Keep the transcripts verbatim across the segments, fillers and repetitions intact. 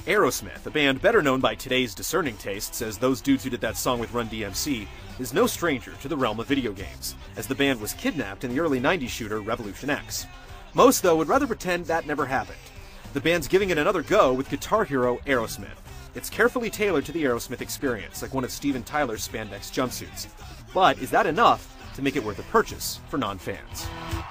Aerosmith, a band better known by today's discerning tastes as those dudes who did that song with Run D M C, is no stranger to the realm of video games, as the band was kidnapped in the early nineties shooter Revolution X. Most, though, would rather pretend that never happened. The band's giving it another go with Guitar Hero Aerosmith. It's carefully tailored to the Aerosmith experience, like one of Steven Tyler's spandex jumpsuits. But is that enough to make it worth a purchase for non-fans?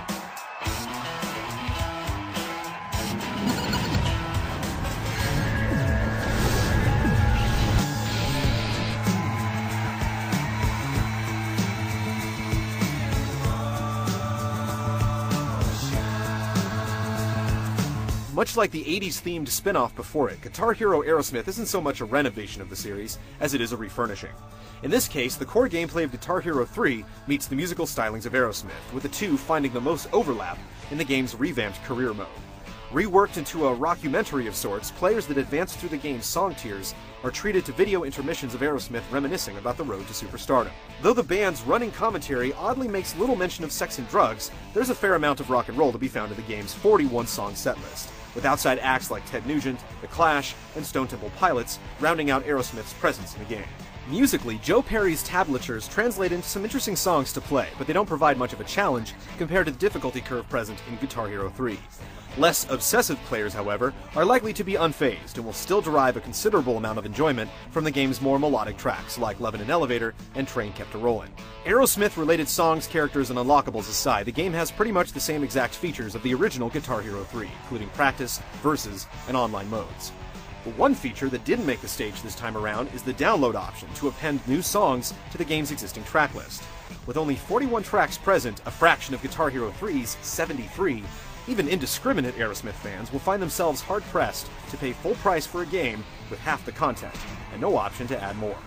Much like the eighties themed spin-off before it, Guitar Hero Aerosmith isn't so much a renovation of the series as it is a refurnishing. In this case, the core gameplay of Guitar Hero three meets the musical stylings of Aerosmith, with the two finding the most overlap in the game's revamped career mode. Reworked into a rockumentary of sorts, players that advance through the game's song tiers are treated to video intermissions of Aerosmith reminiscing about the road to superstardom. Though the band's running commentary oddly makes little mention of sex and drugs, there's a fair amount of rock and roll to be found in the game's forty-one song setlist, with outside acts like Ted Nugent, The Clash, and Stone Temple Pilots rounding out Aerosmith's presence in the game. Musically, Joe Perry's tablatures translate into some interesting songs to play, but they don't provide much of a challenge compared to the difficulty curve present in Guitar Hero three. Less obsessive players, however, are likely to be unfazed and will still derive a considerable amount of enjoyment from the game's more melodic tracks, like Love in an Elevator and Train Kept A-Rollin'. Aerosmith-related songs, characters, and unlockables aside, the game has pretty much the same exact features of the original Guitar Hero three, including practice, verses, and online modes. But one feature that didn't make the stage this time around is the download option to append new songs to the game's existing track list. With only forty-one tracks present, a fraction of Guitar Hero three's seventy-three, even indiscriminate Aerosmith fans will find themselves hard-pressed to pay full price for a game with half the content, and no option to add more.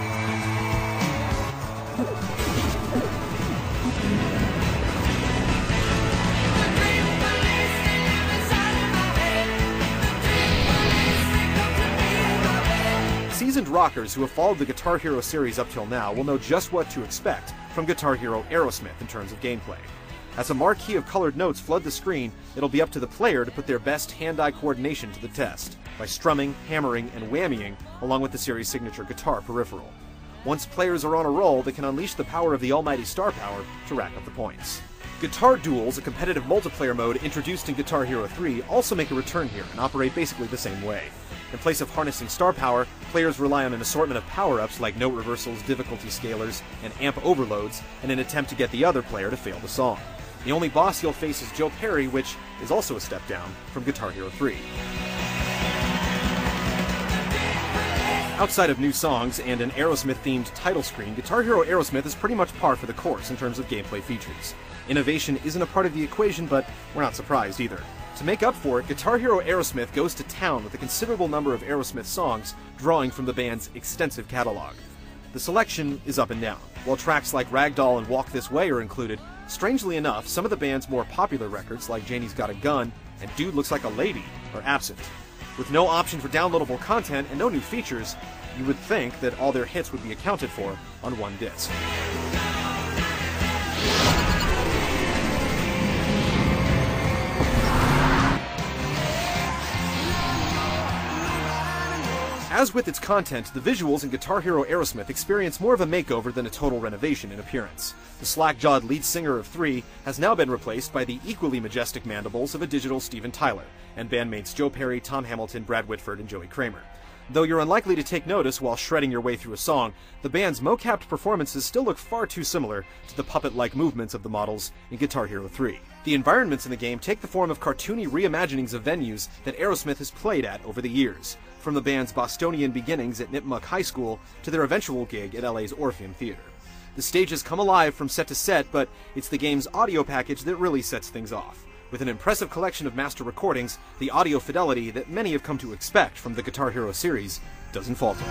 Seasoned rockers who have followed the Guitar Hero series up till now will know just what to expect from Guitar Hero Aerosmith in terms of gameplay. As a marquee of colored notes flood the screen, it'll be up to the player to put their best hand-eye coordination to the test, by strumming, hammering, and whammying along with the series' signature guitar peripheral. Once players are on a roll, they can unleash the power of the almighty star power to rack up the points. Guitar Duels, a competitive multiplayer mode introduced in Guitar Hero three, also make a return here and operate basically the same way. In place of harnessing star power, players rely on an assortment of power-ups like note reversals, difficulty scalers, and amp overloads in an attempt to get the other player to fail the song. The only boss you'll face is Joe Perry, which is also a step down from Guitar Hero three. Outside of new songs and an Aerosmith-themed title screen, Guitar Hero Aerosmith is pretty much par for the course in terms of gameplay features. Innovation isn't a part of the equation, but we're not surprised either. To make up for it, Guitar Hero Aerosmith goes to town with a considerable number of Aerosmith songs, drawing from the band's extensive catalog. The selection is up and down. While tracks like Ragdoll and Walk This Way are included, strangely enough, some of the band's more popular records, like Janie's Got a Gun and Dude Looks Like a Lady, are absent. With no option for downloadable content and no new features, you would think that all their hits would be accounted for on one disc. As with its content, the visuals in Guitar Hero Aerosmith experience more of a makeover than a total renovation in appearance. The slack-jawed lead singer of three has now been replaced by the equally majestic mandibles of a digital Steven Tyler, and bandmates Joe Perry, Tom Hamilton, Brad Whitford, and Joey Kramer. Though you're unlikely to take notice while shredding your way through a song, the band's mo-capped performances still look far too similar to the puppet-like movements of the models in Guitar Hero three. The environments in the game take the form of cartoony reimaginings of venues that Aerosmith has played at over the years, from the band's Bostonian beginnings at Nipmuc High School to their eventual gig at L A's Orpheum Theater. The stages come alive from set to set, but it's the game's audio package that really sets things off. With an impressive collection of master recordings, the audio fidelity that many have come to expect from the Guitar Hero series doesn't falter.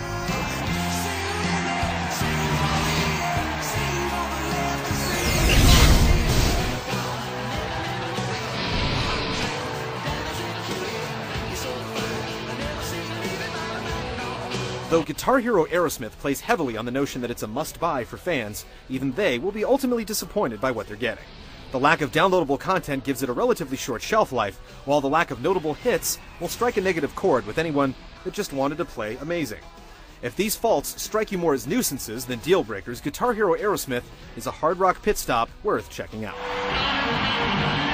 Though Guitar Hero Aerosmith plays heavily on the notion that it's a must-buy for fans, even they will be ultimately disappointed by what they're getting. The lack of downloadable content gives it a relatively short shelf life, while the lack of notable hits will strike a negative chord with anyone that just wanted to play amazing. If these faults strike you more as nuisances than deal breakers, Guitar Hero Aerosmith is a hard rock pit stop worth checking out.